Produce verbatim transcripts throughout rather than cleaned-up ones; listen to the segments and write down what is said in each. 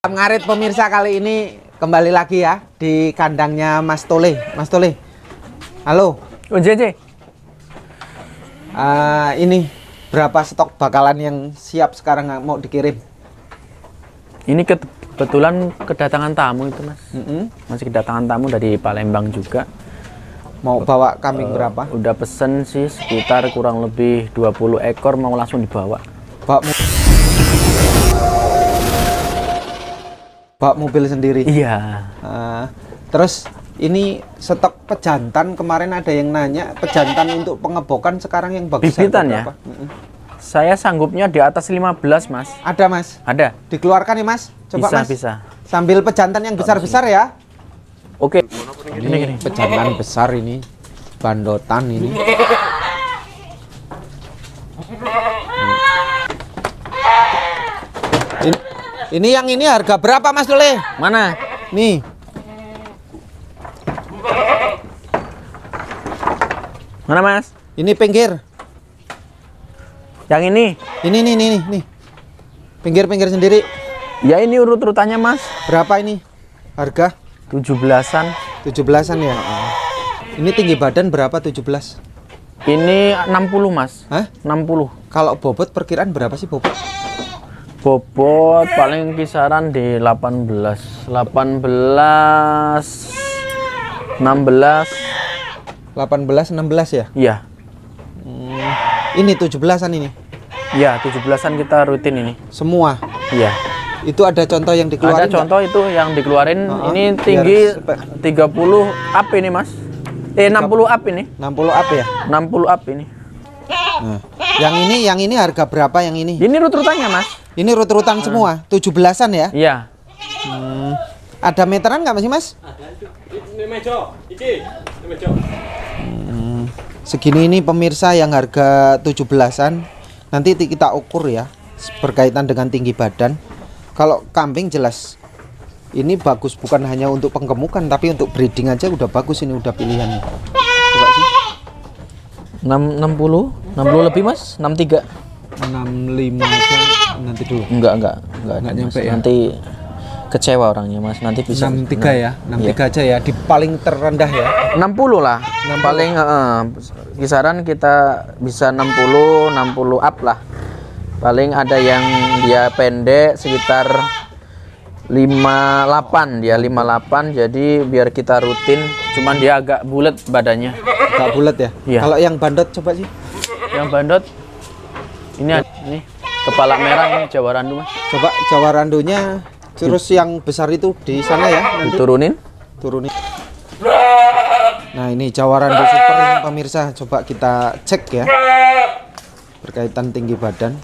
Ngarit pemirsa, kali ini kembali lagi ya di kandangnya Mas Tole. Mas Tole, halo. Oh, J J. Uh, ini berapa stok bakalan yang siap sekarang mau dikirim? Ini kebetulan kedatangan tamu itu, Mas. Mm -hmm. Masih kedatangan tamu dari Palembang juga. Mau bawa kambing uh, berapa? Udah pesen sih sekitar kurang lebih dua puluh ekor, mau langsung dibawa. Bawa, mo bawa mobil sendiri? Iya. Uh, terus ini stok pejantan, kemarin ada yang nanya pejantan untuk pengebokan sekarang yang bagus bibitan ya? Mm -hmm. Saya sanggupnya di atas lima belas, Mas. Ada, Mas? Ada. Dikeluarkan nih, Mas? Coba, bisa, Mas. Bisa. Sambil pejantan yang besar-besar ya. Oke. Ini gini, gini. Pejantan besar ini. Bandotan ini. ini. Ini yang ini harga berapa, Mas Dole? Mana? Nih. Mana, Mas? Ini pinggir. Yang ini? Ini nih nih nih. Pinggir-pinggir sendiri. Ya ini urut-urutannya, Mas. Berapa ini? Harga? tujuh belasan. tujuh belasan ya. Ini tinggi badan berapa tujuh belas? Ini enam puluh, Mas. Hah? enam puluh. Kalau bobot perkiraan berapa sih bobot? Bobot paling kisaran di delapan belas. delapan belas. enam belas. delapan belas enam belas ya? Iya. Hmm, ini tujuh belasan ini. Iya, tujuh belasan kita rutin ini. Semua. Iya. Itu ada contoh yang dikeluarin? Ada contoh gak? Itu yang dikeluarin. Uh -huh. Ini tinggi tiga puluh up ini, Mas. Eh enam puluh up ini. enam puluh up ya? enam puluh up ini. Nah, yang ini yang ini harga berapa yang ini? Ini rut-rutannya, Mas. Ini rut-rutan uh. semua, tujuh belasan ya? Iya. Hmm. Ada meteran nggak masih, Mas? Ini mejo, iki, ini mejo. Hmm. Segini ini pemirsa yang harga tujuh belasan. Nanti kita ukur ya berkaitan dengan tinggi badan. Kalau kambing jelas ini bagus, bukan hanya untuk penggemukan tapi untuk breeding aja udah bagus, ini udah pilihannya. Coba sih. enam puluh, enam puluh lebih, Mas. enam tiga. enam lima aja nanti dulu. Enggak, enggak, enggak, enggak nyampe ya. Nanti kecewa orangnya, Mas. Nanti bisa enam tiga ya. enam tiga iya. Aja ya di paling terendah ya. enam puluh lah. enam puluh. Paling uh, kisaran kita bisa enam puluh, enam puluh up lah. Paling ada yang dia pendek sekitar lima puluh delapan, dia lima puluh delapan, jadi biar kita rutin, cuman dia agak bulat badannya. Agak bulat ya? Iya. Kalau yang bandot coba sih. Yang bandot ini ini kepala merah ini Jawa Randu, Mas. Coba Jawa Randunya, terus yang besar itu di sana ya nanti. Turunin. Turunin. Nah, ini Jawa Randu super ini pemirsa, coba kita cek ya. Berkaitan tinggi badan.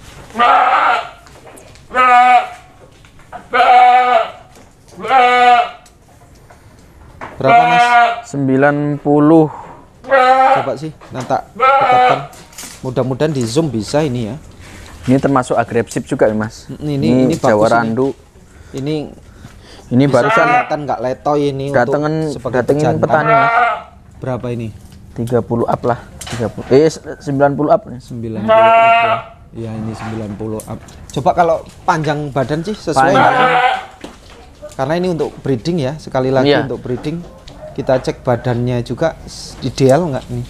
Berapa, Mas? sembilan puluh. Coba sih, nanti dekatkan. Mudah-mudahan di zoom bisa ini ya. Ini termasuk agresif juga ya, Mas. Ini ini, ini Jawa Randu. Ini ini barusan kelihatan nggak letoy ini datengin, untuk datengin petani, Mas. Berapa ini? tiga puluh up lah. tiga puluh. Eh sembilan puluh up nih. sembilan puluh up ya. Ya ini sembilan puluh up. Coba kalau panjang badan sih sesuai nggak? Karena ini untuk breeding ya, sekali lagi iya. Untuk breeding kita cek badannya juga ideal nggak nih?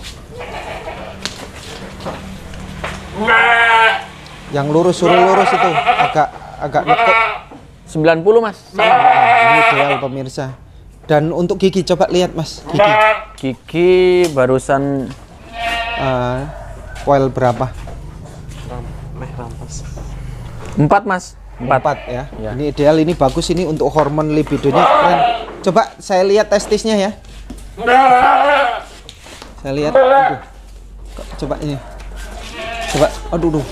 Yang lurus suruh lurus itu agak agak nekuk. sembilan puluh, Mas. Nah, ini ideal pemirsa. Dan untuk gigi coba lihat, Mas, gigi. Gigi barusan uh, coil berapa? Empat, Mas. Empat, Empat ya. Ya. Ini ideal, ini bagus, ini untuk hormon libidonya keren. Coba saya lihat testisnya ya. Saya lihat. Aduh. Coba ini. Coba. Aduh, aduh.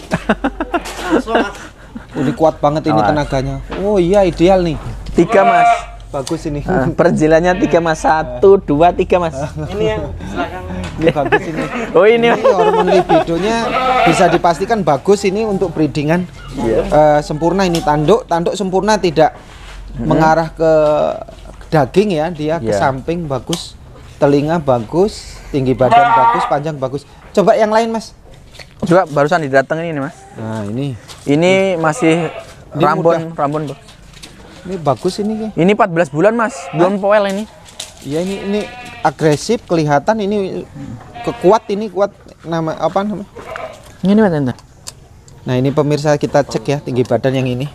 Ini kuat banget ini tenaganya. Oh iya, ideal nih. Tiga, Mas. Bagus ini. Uh, perjilannya tiga, Mas. Satu, dua, tiga, Mas. Ini yang silakan. Ini bagus ini. Oh ini. Ini hormon libidonya bisa dipastikan bagus ini untuk breedingan. Yeah. Uh, sempurna ini tanduk, tanduk sempurna, tidak hmm. mengarah ke daging ya, dia yeah. ke samping bagus, telinga bagus, tinggi badan bagus, panjang bagus. Coba yang lain, Mas. Coba barusan didatengin ini, Mas. Nah, ini. Ini masih ini Rambon, mudah. Rambon, Bos. Ini bagus ini. Ini empat belas bulan Mas, belum poel ini. Iya ini ini agresif kelihatan ini kekuat ini kuat nama apa namanya? Ini Mas Enten. Nah, ini pemirsa kita cek ya tinggi badan yang ini.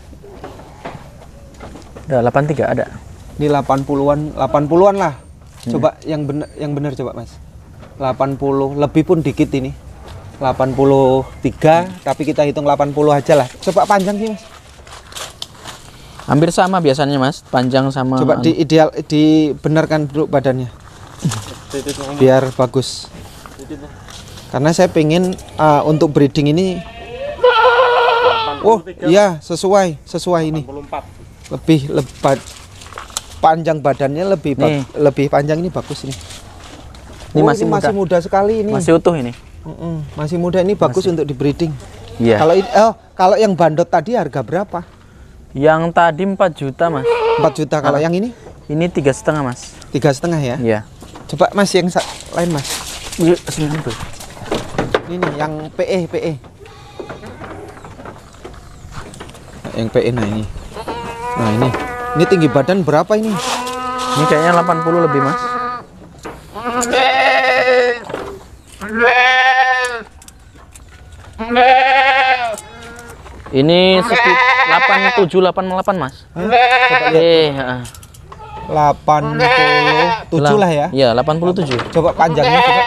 Udah delapan puluh tiga ada. Ini delapan puluhan, delapan puluhan lah. Coba yang benar yang benar coba Mas. delapan puluh lebih pun dikit ini. delapan puluh tiga tapi kita hitung delapan puluh aja lah. Coba panjang sih Mas. Hampir sama biasanya Mas, panjang sama. Coba di ideal dibenarkan dulu badannya. Biar bagus. Karena saya pengen uh, untuk breeding ini. Oh, iya sesuai, sesuai ini. Lebih lebat panjang badannya lebih Nih. lebih panjang ini bagus ini. Ini Oh, masih ini muda. masih muda sekali ini. Masih utuh ini. Mm-mm, masih muda ini bagus untuk di breeding. Iya. Kalau ini, oh, kalau yang bandot tadi harga berapa? Yang tadi empat juta Mas. empat juta. Kalau yang ini Ini tiga setengah Mas. tiga setengah ya. Iya. Coba Mas yang sa- lain Mas. Sini ambil. Ini nih yang P E P E. Yang P E nah ini. Nah ini. Ini tinggi badan berapa ini? Ini kayaknya delapan puluh lebih Mas. Ini sekitar delapan puluh tujuh delapan puluh delapan Mas. Coba lihat. Eh, heeh. delapan puluh tujuh lah ya. Iya, delapan puluh tujuh. Coba panjangnya coba.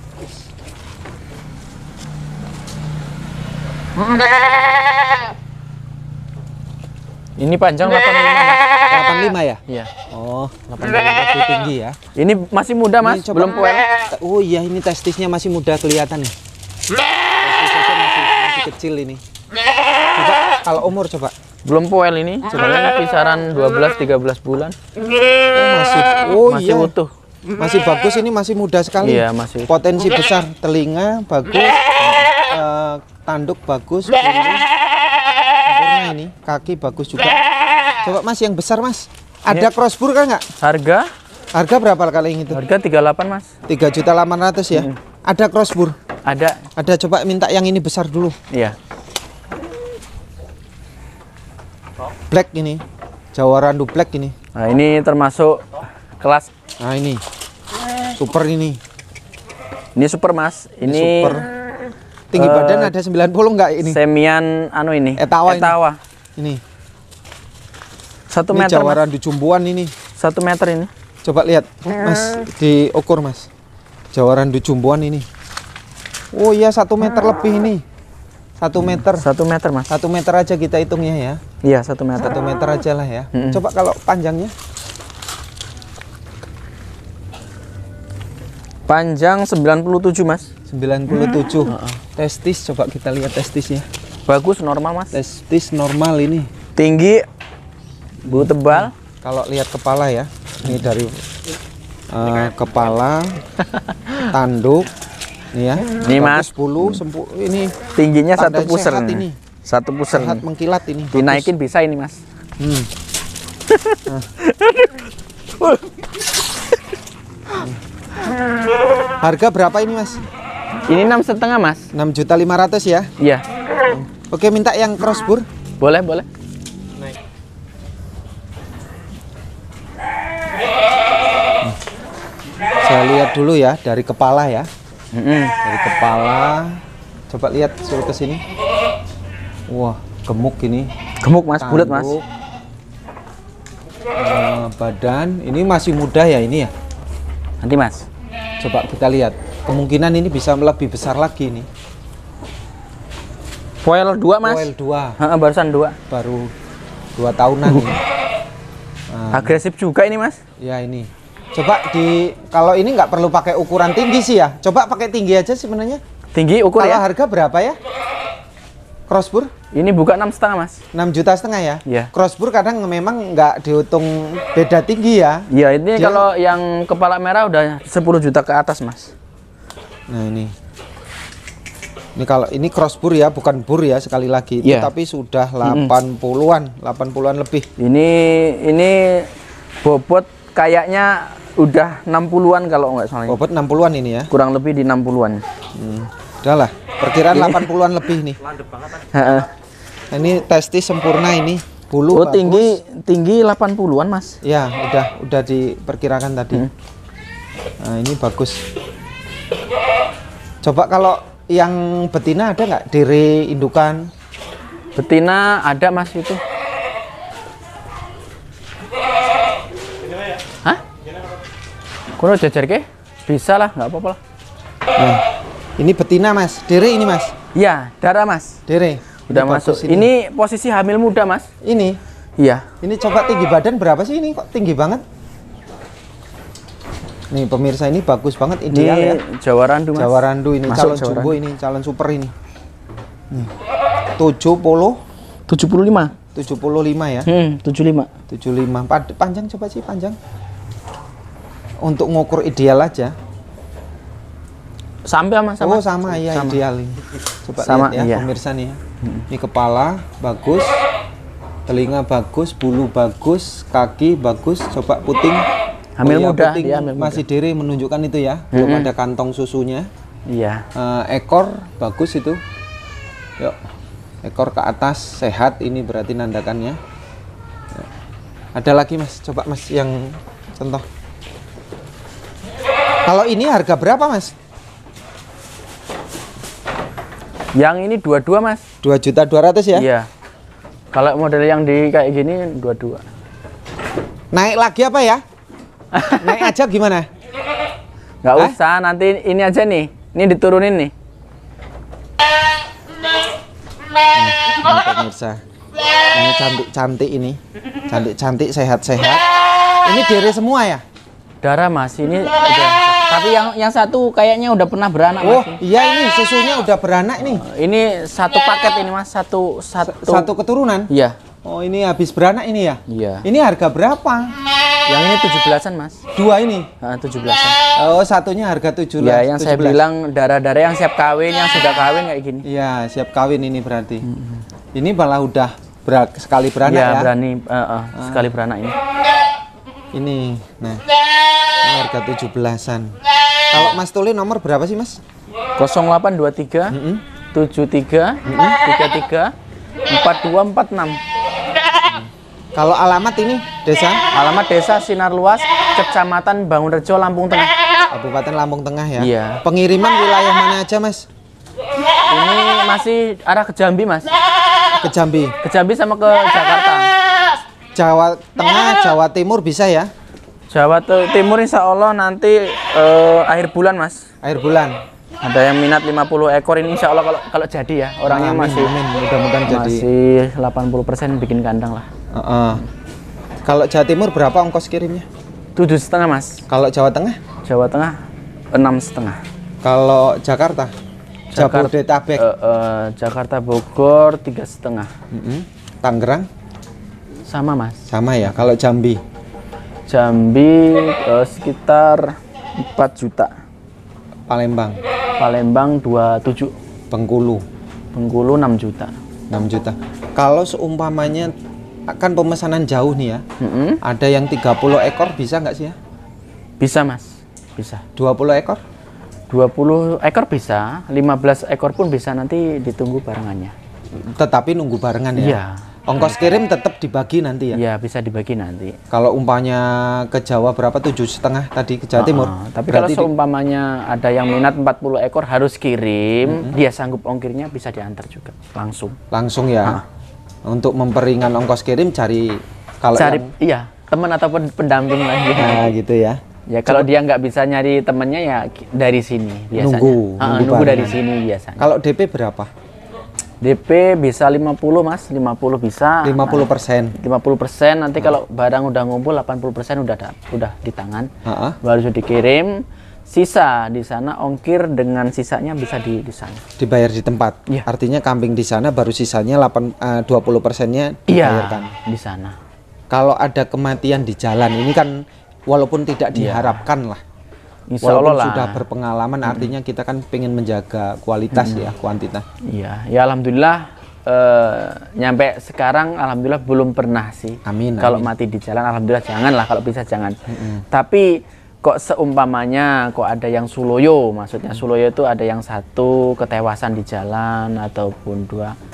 Ini panjang delapan puluh lima Mas. delapan puluh lima ya? Iya. Oh, delapan puluh lima lebih tinggi ya. Ini masih muda Mas, Ini coba- belum poel. Oh iya, ini testisnya masih muda kelihatan nih. Testisnya masih, masih kecil ini. Coba kalau umur coba. Belum poel ini. Sebenarnya kisaran dua belas tiga belas bulan. Oh masih. Oh Masih iya. utuh. Masih bagus ini, masih muda sekali. Iya, masih. Potensi besar, telinga bagus, eh, tanduk bagus, bulu sempurna ini, kaki bagus juga. Coba Mas yang besar Mas. Ada crossbur kan nggak? Harga? Harga berapa kali yang itu? Harga tiga puluh delapan Mas. tiga juta delapan ratus ya. Hmm. Ada crossbur. Ada. Ada, coba minta yang ini besar dulu. Iya. Black ini. Jawa Randu Black ini. Nah, ini termasuk kelas. Nah, ini. Super ini. Ini super Mas. Ini Super. Tinggi eh, badan ada sembilan puluh enggak ini? semian anu ini. Etawa ini. Etawa. Ini. Satu Ini meter Jawa Mas. Randu Jumbuan ini. Satu meter ini. Coba lihat, Mas, diukur Mas. Jawa Randu Jumbuan ini. Oh iya, satu meter lebih ini. Satu meter. Satu meter Mas. Satu meter aja kita hitungnya ya. Iya, satu meter. Satu meter aja lah ya. Mm-mm. Coba kalau panjangnya. Panjang sembilan puluh tujuh Mas. sembilan puluh tujuh. Testis, coba kita lihat testisnya. Bagus, normal Mas. Testis normal ini. Tinggi, bulu tebal. Kalau lihat kepala ya, ini dari eh, kepala, tanduk, nih ya. Nih, bagus, Mas. bulu, sempu, ini Tingginya satu tanda puser. sehat nih. ini. Satu puser. sehat nih. mengkilat ini. bagus. Dinaikin bisa ini Mas. Hmm. Nah. Harga berapa ini Mas? Ini enam setengah Mas. enam juta lima ratus ya. Iya. Oke, minta yang crossbur. Boleh, boleh. Saya lihat dulu ya dari kepala ya. Mm-mm. Dari kepala. Coba lihat suruh ke sini. Wah, gemuk ini. Gemuk Mas, bulat Mas. Tanduk. Eh, badan ini masih muda ya ini ya. Nanti Mas. Coba kita lihat. Kemungkinan ini bisa lebih besar lagi ini. Poel dua Mas. Poel dua. Heeh, barusan dua. Baru dua tahunan ini. Nah, Agresif juga ini Mas. ya ini. Coba di kalau ini nggak perlu pakai ukuran tinggi sih ya. Coba pakai tinggi aja sebenarnya. Tinggi ukur Kalau ya. harga berapa ya? Crossbur Ini buka enam setengah Mas. enam juta setengah ya? Iya. Crossbur kadang memang nggak dihitung beda tinggi ya. Iya, ini Dia- kalau yang kepala merah udah sepuluh juta ke atas Mas. Nah ini. Ini kalau ini crossbur ya, bukan bur ya sekali lagi. Itu Iya. tapi sudah delapan puluhan, delapan puluhan lebih. Ini ini bobot kayaknya udah enam puluhan kalau nggak salah. Bobot enam puluhan ini ya. Kurang lebih di enam puluhan. Hmm. Udah lah, perkiraan delapan puluhan lebih nih. Heeh. Nah, ini testis sempurna ini. Bulu Oh, bagus. tinggi tinggi delapan puluhan, Mas. Ya, udah udah diperkirakan tadi. Hmm. Nah, ini bagus. Coba kalau yang betina ada nggak? Dere indukan? Betina ada, Mas, itu. Hah? Kuno jajar ke? Bisa lah, nggak apa-apa lah. Nah, ini betina, Mas. Dere ini, Mas. Iya, darah, Mas. Dere. Udah Ini masuk. bagus Ini. posisi hamil muda, Mas. Ini. Iya. Ini coba tinggi badan berapa sih ini? Kok tinggi banget? Nih pemirsa, ini bagus banget, ideal Ini ya. Jawa Randu, Mas. Jawa Randu ini, Masuk calon Jawa jumbo Randu. ini, calon super ini. Nih. tujuh puluh, tujuh puluh lima. tujuh puluh lima ya. Hmm, tujuh puluh lima. tujuh puluh lima. Pad- Panjang coba sih, panjang. Untuk ngukur ideal aja. Sampai Mas, sama. Oh, sama ya, Sama. ideal ini. Coba Sama, lihat ya, iya. pemirsa nih ya. Ini kepala bagus, telinga bagus, bulu bagus, kaki bagus. Coba puting. Hamil iya, muda, puting dia hamil muda. masih diri menunjukkan itu ya. Belum Mm-mm. ada kantong susunya. Iya. Eh, ekor bagus itu. Yuk. Ekor ke atas sehat, ini berarti nandakannya. Ya. Ada lagi, Mas. Coba Mas yang contoh. Kalau ini harga berapa, Mas? Yang ini dua puluh dua, Mas. dua juta dua ratus ya? Iya. Kalau model yang di kayak gini dua puluh dua. Naik lagi apa ya? Naik aja gimana? Nggak Hah? usah, nanti ini aja nih. Ini diturunin nih. Ini pemirsa. Ini cantik-cantik ini. Cantik-cantik, sehat-sehat. Ini dere semua ya? Darah, Mas. Ini udah. Tapi yang yang satu kayaknya udah pernah beranak, Oh, Mas. iya ini susunya udah beranak nih. Ini satu paket ini, Mas. Satu satu. Satu keturunan? Iya. Oh, ini habis beranak ini ya? Iya. Ini harga berapa? Yang ini tujuh belasan, Mas. Dua ini? Nah, tujuh belasan. Oh, satunya harga tujuh belas. Ya, yang saya tujuh belas. bilang darah-darah yang siap kawin, yang sudah kawin kayak gini. Iya, siap kawin ini berarti. Ini malah udah ber- sekali beranak Iya, ya? berani eh, eh, sekali beranak ini. Ini, nah, ini harga tujuh belasan. Kalau Mas Tuli nomor berapa sih, Mas? nol delapan dua tiga Mm-mm. tujuh tiga tiga tiga empat dua empat enam. Kalau alamat ini desa Alamat Desa Sinar Luas, Kecamatan Bangunrejo, Lampung Tengah. Kabupaten Lampung Tengah ya. Iya. Pengiriman wilayah mana aja, Mas? Ini masih arah ke Jambi, Mas. Ke Jambi, Ke Jambi sama ke Jakarta. Jawa Tengah, Jawa Timur bisa ya? Jawa T- Timur insya Allah nanti eh, akhir bulan, Mas. Akhir bulan. Ada yang minat lima puluh ekor ini insya Allah kalau kalau jadi ya. Orangnya Amin, masih amin. Mudah-mudahan jadi. masih delapan puluh persen bikin kandang lah. Heeh. Kalau Jawa Timur berapa ongkos kirimnya? Tujuh setengah, Mas. Kalau Jawa Tengah? Jawa Tengah enam setengah. Kalau Jakarta? Jabodetabek. Eh, eh, Jakarta Bogor tiga setengah. Mm-mm. Tangerang? Sama, Mas. Sama ya. Kalau Jambi? Jambi eh, sekitar empat juta. Palembang? Palembang dua puluh tujuh. Bengkulu? Bengkulu enam juta. enam juta. Kalau seumpamanya kan pemesanan jauh nih ya. Mm-mm. Ada yang tiga puluh ekor bisa nggak sih ya? Bisa, Mas. Bisa. dua puluh ekor? dua puluh ekor bisa, lima belas ekor pun bisa, nanti ditunggu barengannya. Tetapi nunggu barengan ya? Iya. Ongkos kirim tetap dibagi nanti ya? Iya, bisa dibagi nanti. Kalau umpamanya ke Jawa berapa? Tujuh setengah tadi ke Jawa Timur. Ah, tapi kalau Berarti di- seumpamanya ada yang minat empat puluh ekor harus kirim, dia sanggup ongkirnya bisa diantar juga langsung. langsung ya. Untuk memperingan ongkos kirim cari kalau Cari yang iya, teman ataupun pendamping lagi. nah, gitu ya. Ya kalau dia nggak bisa nyari temennya ya ki- dari sini biasanya. Nunggu, Ah, nunggu nunggu dari barengan. sini biasanya. Kalau D P berapa? D P bisa lima puluh, Mas, lima puluh bisa. lima puluh persen. lima puluh persen nanti kalau barang udah ngumpul delapan puluh persen udah ada, udah di tangan. Heeh. Baru sudah dikirim. Sisa di sana ongkir dengan sisanya bisa di di sana. Dibayar di tempat. Iya. Artinya kambing di sana baru sisanya delapan eh, dua puluh persennya Iya, dibayarkan. di sana. Kalau ada kematian di jalan ini kan walaupun tidak diharapkan lah. Insya Walaupun Allah lah. sudah berpengalaman artinya kita kan pengen menjaga kualitas ya, kuantitas. Iya, ya alhamdulillah eh, nyampe sekarang alhamdulillah belum pernah sih. Amin, Kalau amin. mati di jalan alhamdulillah janganlah, kalau bisa jangan. Tapi kok seumpamanya kok ada yang suloyo, maksudnya suloyo itu ada yang satu ketewasan di jalan ataupun dua.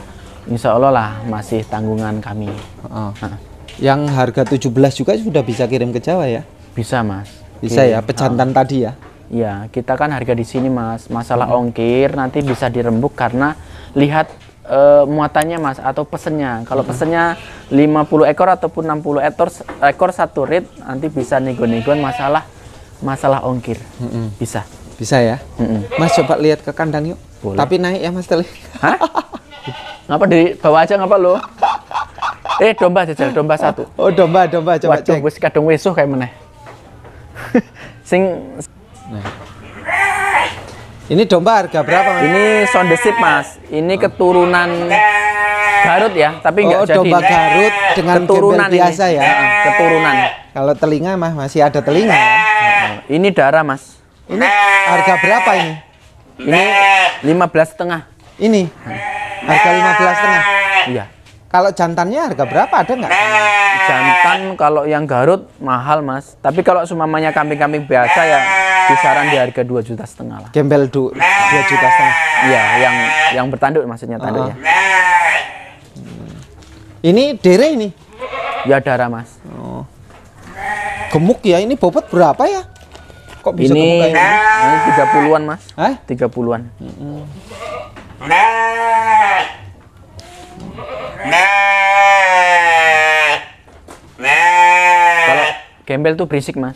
Insya Allah lah masih tanggungan kami. Oh. Yang harga tujuh belas juga sudah bisa kirim ke Jawa ya? Bisa Mas. Bisa Kirim. ya, pejantan oh. tadi ya? Iya, kita kan harga di sini Mas. Masalah hmm. ongkir nanti bisa dirembuk karena lihat uh, muatannya Mas atau pesennya. Kalau hmm. pesennya lima puluh ekor ataupun enam puluh ekor, ekor satu rit, nanti bisa nego-negoan masalah masalah ongkir. Hmm. Bisa. Bisa ya? Hmm. Mas coba lihat ke kandang yuk. Boleh. Tapi naik ya Mas Teli. Hah? Ngapa di bawah aja ngapa lo? Eh domba jajal, domba satu. Oh domba, domba coba Waduh, cek. wis kadung wesuh kayak meneh. Sing nah. Ini domba harga berapa Mas? Ini Sondesip Mas. Ini oh. keturunan Garut ya, tapi enggak oh, jadi. Domba Garut dengan keturunan biasa ini. ya. Keturunan. Kalau telinga mah masih ada telinga ya. Ini darah Mas. Ini harga berapa ini? Ini lima belas setengah. Ini harga lima belas setengah. Iya. Kalau jantannya harga berapa, ada nggak? Jantan kalau yang Garut mahal Mas. Tapi kalau sumamanya kambing-kambing biasa ya kisaran di harga dua juta setengah lah. Gembel dua juta setengah. Iya, yang yang bertanduk maksudnya tanduknya. Uh -huh. hmm. Ini dere ini? Ya darah Mas. Oh. Gemuk ya, ini bobot berapa ya? Kok bisa ini, gemuk kayak ini? Ini tiga puluhan Mas. Hah? tiga puluhan. Hmm. Kalau gembel tuh berisik Mas.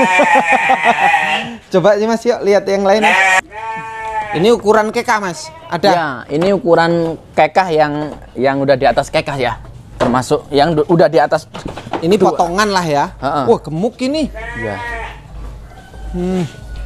Coba sih Mas, yuk lihat yang lain. Ini ukuran kekah Mas, ada? Ya, ini ukuran kekah yang yang udah di atas kekah ya, termasuk yang udah di atas. Ini dua. Potongan lah ya. Uh -uh. Wah gemuk ini. Ya. Hmm.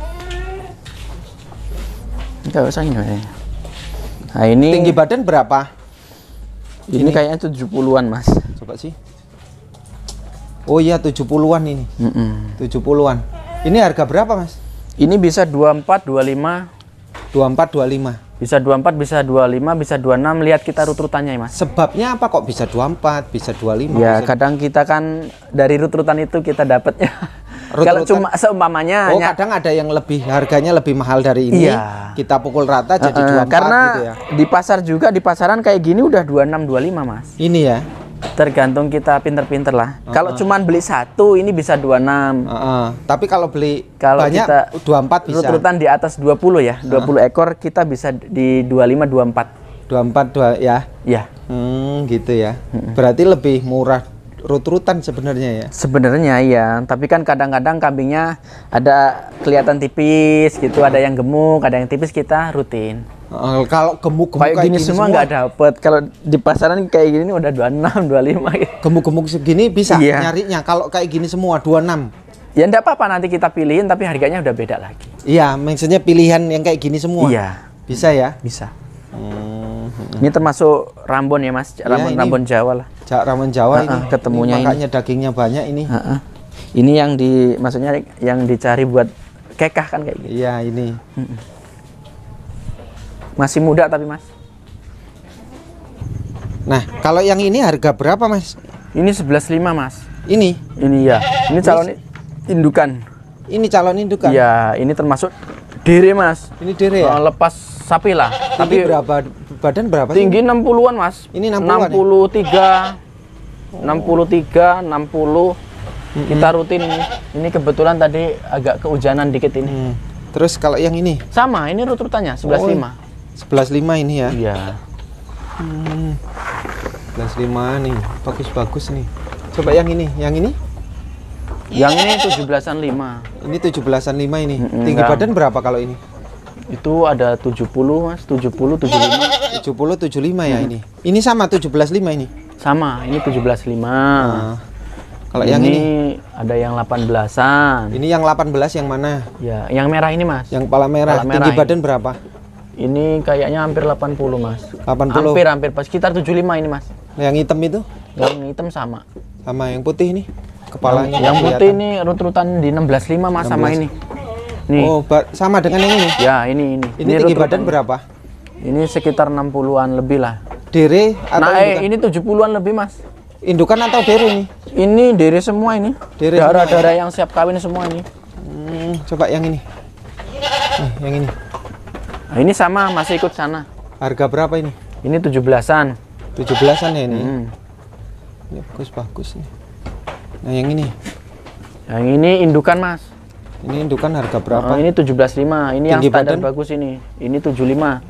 Enggak usah ini. Nah ini. Tinggi badan berapa? Ini, ini kayaknya tujuh puluhan Mas. Coba sih. Oh iya tujuh puluhan ini. Mm -mm. tujuh puluhan. Ini harga berapa Mas? Ini bisa dua puluh empat, dua puluh lima. dua puluh empat, dua puluh lima. Bisa dua puluh empat, bisa dua puluh lima, bisa dua puluh enam. Lihat kita rut-rutannya ya Mas. Sebabnya apa kok bisa dua puluh empat, bisa dua puluh lima? Ya bisa... kadang kita kan dari rut-rutan itu kita dapatnya. Kalau cuma seumpamanya. Oh kadang ada yang lebih harganya lebih mahal dari ini. Iya. Kita pukul rata jadi uh -uh. dua puluh empat karena gitu ya. Di pasar juga di pasaran kayak gini udah dua puluh enam, dua puluh lima Mas. Ini ya. Tergantung kita pinter-pinter lah. Uh -uh. Kalau cuman beli satu ini bisa dua puluh enam. Uh -uh. Tapi kalau beli kalau banyak kita dua puluh empat bisa. Rut-rutan di atas dua puluh ya, dua puluh uh -uh. ekor kita bisa di dua puluh lima, dua puluh empat. dua puluh empat dua ya. Ya. Hmm, gitu ya. Hmm. Berarti lebih murah rut-rutan sebenarnya ya. Sebenarnya ya, tapi kan kadang-kadang kambingnya ada kelihatan tipis gitu, ada yang gemuk, ada yang tipis, kita rutin. Uh, kalau gemuk-gemuk kayak, kayak gini, gini semua nggak dapet. Kalau di pasaran kayak gini udah dua puluh enam, dua puluh lima gitu. Gemuk-gemuk segini bisa iya. nyarinya. Kalau kayak gini semua dua puluh enam. Ya enggak apa-apa, nanti kita pilihin tapi harganya udah beda lagi. Iya, maksudnya pilihan yang kayak gini semua. Iya. Bisa ya? Bisa. Hmm. Ini termasuk Rambon ya Mas, Rambon, ya, Rambon Jawa lah. Rambon Jawa uh -uh, ini. Ketemunya ini. Makanya ini. dagingnya banyak ini. Uh -uh. Ini yang di, maksudnya yang dicari buat kekah kan kayak gitu. Iya ini. Uh -uh. Masih muda tapi Mas. Nah kalau yang ini harga berapa Mas? Ini sebelas lima Mas. Ini? Ini ya. Ini calon indukan. Ini calon indukan? Iya, ini termasuk dere Mas. Ini dere ya? Lepas sapi lah. Tinggi tapi berapa? Badan berapa sih? Tinggi enam puluhan Mas. Ini enam puluhan, enam puluh tiga. Oh. enam puluh tiga, enam puluh. Mm-hmm. Kita rutin ini. Ini kebetulan tadi agak kehujanan dikit ini. Mm. Terus kalau yang ini? Sama, ini rut-rutannya sebelas lima. sebelas lima ini ya? Iya. Hmm. sebelas lima nih. Bagus-bagus nih. Coba yang ini, yang ini? Yang ini tujuh belasan lima. Ini tujuh belasan lima ini. Mm-hmm. Tinggi Enggak. badan berapa kalau ini? Itu ada tujuh puluh Mas, tujuh puluh, tujuh puluh lima. tujuh puluh, tujuh puluh lima ya ini. Ini sama tujuh belas lima ini. Sama, ini tujuh belas lima. Nah, kalau ini yang ini ada yang delapan belasan. Ini yang delapan belas yang mana? Ya, yang merah ini Mas. Yang kepala merah. Kepala Tinggi merah badan ini. berapa? Ini kayaknya hampir delapan puluh Mas. delapan puluh. Hampir hampir pas sekitar tujuh puluh lima ini Mas. Yang hitam itu? Yang hitam sama. Sama yang putih ini? Kepalanya. Yang, yang putih ini rut-rutan di enam belas lima Mas enam belas. Sama ini. Nih. Oh, sama dengan yang ini? Ya, ini ini. Ini, ini tinggi badan berapa? Ini sekitar enam puluhan lebih lah. Dere atau nah, eh, ini tujuh puluhan lebih Mas. Indukan atau dere ini? Ini dere semua ini. Darah-darah yang siap kawin semua ini. Hmm, coba yang ini. Nih, yang ini. Nah, ini sama, masih ikut sana. Harga berapa ini? Ini tujuh belasan. tujuh belasan ya ini. Hmm. Ini bagus-bagus nih. Nah, yang ini. Yang ini indukan, Mas. Ini indukan harga berapa? Oh, ini tujuh belas lima. Ini Tinggi yang standar badan? bagus ini. Ini tujuh puluh lima.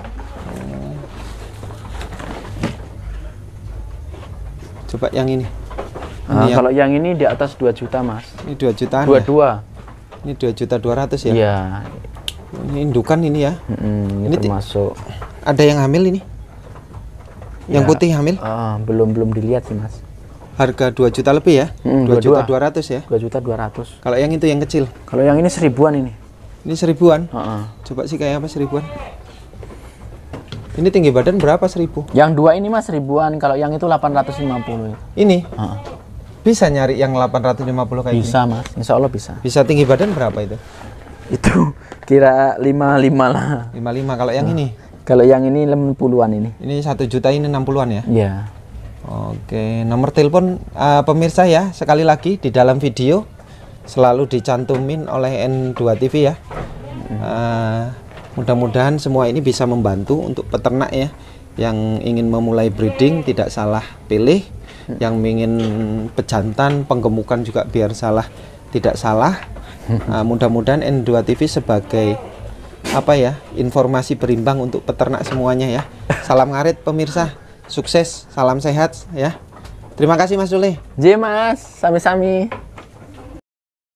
Coba yang ini. Nah, Ini yang- kalau yang ini di atas dua juta, Mas. Ini dua jutaan. dua ya? dua. Ini dua juta dua ratus ya? Iya. Ini indukan ini ya. Mm-mm, Ini ini ti- termasuk. Ada yang hamil ini? Yang Ya. putih hamil? Ah, belum belum dilihat sih, Mas. Harga dua juta lebih ya? Mm, dua juta dua-dua. dua ratus ya? dua juta dua ratus. Kalau yang itu yang kecil? Kalau yang ini seribuan ini. Ini seribuan? Heeh. Coba sih kayak apa seribuan? Ini tinggi badan berapa seribu? Yang dua ini Mas seribuan, kalau yang itu delapan ratus lima puluh. Ini? Heeh. Bisa nyari yang delapan ratus lima puluh kayak Bisa, Mas. Insya Allah bisa. gini? Bisa tinggi badan berapa itu? Itu kira lima puluh lima lah. lima puluh lima. Kalau yang ini? Kalau yang ini enam puluhan ini. Ini satu juta, ini enam puluhan ya? Iya. Oke, nomor telepon uh, pemirsa ya, sekali lagi di dalam video selalu dicantumin oleh N dua T V ya. Uh, mudah-mudahan semua ini bisa membantu untuk peternak ya, yang ingin memulai breeding tidak salah pilih, yang ingin pejantan, penggemukan juga biar salah tidak salah. Uh, mudah-mudahan N dua T V sebagai apa ya, informasi berimbang untuk peternak semuanya ya. Salam ngarit pemirsa. Sukses, salam sehat ya. Terima kasih Mas Sule. J Mas, sami-sami.